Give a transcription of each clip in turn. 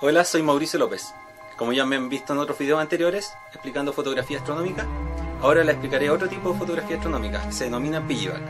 Hola, soy Mauricio López. Como ya me han visto en otros videos anteriores explicando fotografía astronómica, ahora les explicaré otro tipo de fotografía astronómica que se denomina piggyback.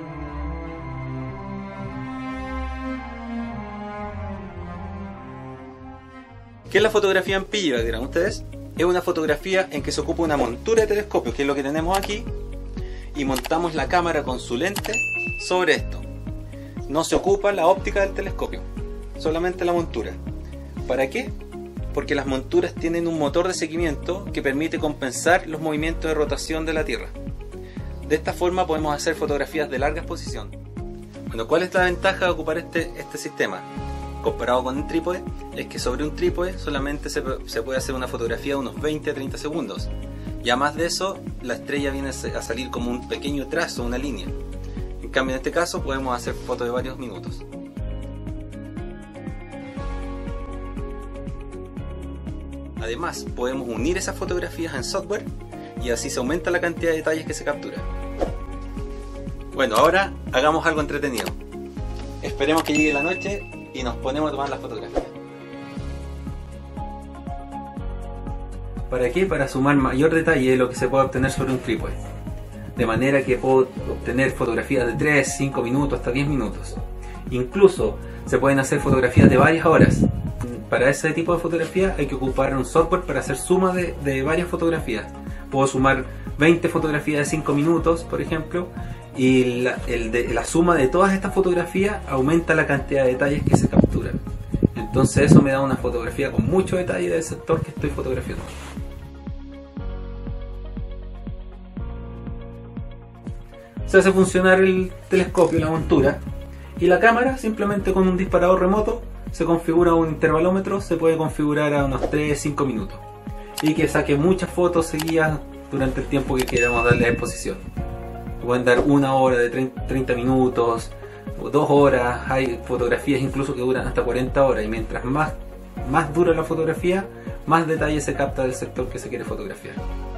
¿Qué es la fotografía en piggyback, dirán ustedes? Es una fotografía en que se ocupa una montura de telescopio, que es lo que tenemos aquí, y montamos la cámara con su lente sobre esto. No se ocupa la óptica del telescopio, solamente la montura. ¿Para qué? Porque las monturas tienen un motor de seguimiento que permite compensar los movimientos de rotación de la Tierra. De esta forma podemos hacer fotografías de larga exposición. Bueno, ¿cuál es la ventaja de ocupar este sistema? Comparado con un trípode, es que sobre un trípode solamente se puede hacer una fotografía de unos 20 a 30 segundos. Y además de eso, la estrella viene a salir como un pequeño trazo, una línea. En cambio, en este caso podemos hacer fotos de varios minutos. Además, podemos unir esas fotografías en software y así se aumenta la cantidad de detalles que se captura. Bueno, ahora hagamos algo entretenido. Esperemos que llegue la noche y nos ponemos a tomar las fotografías. ¿Para qué? Para sumar mayor detalle de lo que se puede obtener sobre un trípode. De manera que puedo obtener fotografías de 3, 5 minutos, hasta 10 minutos. Incluso se pueden hacer fotografías de varias horas. Para ese tipo de fotografía hay que ocupar un software para hacer suma de varias fotografías. Puedo sumar 20 fotografías de 5 minutos, por ejemplo, y la suma de todas estas fotografías aumenta la cantidad de detalles que se capturan. Entonces eso me da una fotografía con mucho detalle del sector que estoy fotografiando. Se hace funcionar el telescopio, la montura, y la cámara simplemente con un disparador remoto se configura un intervalómetro, se puede configurar a unos 3-5 minutos y que saque muchas fotos seguidas durante el tiempo que queramos darle a exposición. Pueden dar 1 hora de 30 minutos o 2 horas, hay fotografías incluso que duran hasta 40 horas y mientras más dura la fotografía, más detalle se capta del sector que se quiere fotografiar.